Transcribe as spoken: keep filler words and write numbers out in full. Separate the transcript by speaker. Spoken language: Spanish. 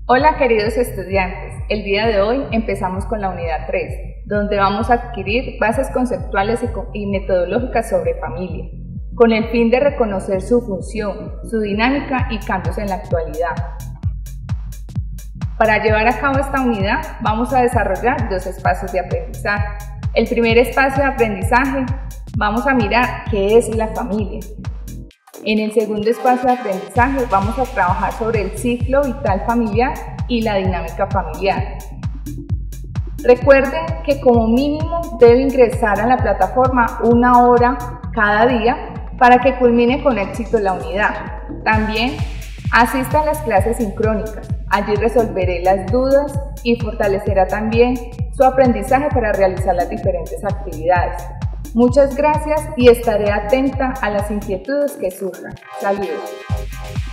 Speaker 1: Hola queridos estudiantes, el día de hoy empezamos con la unidad tres, donde vamos a adquirir bases conceptuales y metodológicas sobre familia, con el fin de reconocer su función, su dinámica y cambios en la actualidad. Para llevar a cabo esta unidad vamos a desarrollar dos espacios de aprendizaje. El primer espacio de aprendizaje vamos a mirar qué es la familia. En el segundo espacio de aprendizaje vamos a trabajar sobre el ciclo vital familiar y la dinámica familiar. Recuerden que como mínimo debe ingresar a la plataforma una hora cada día para que culmine con éxito la unidad. También asista a las clases sincrónicas, allí resolveré las dudas y fortalecerá también su aprendizaje para realizar las diferentes actividades. Muchas gracias y estaré atenta a las inquietudes que surjan. Saludos.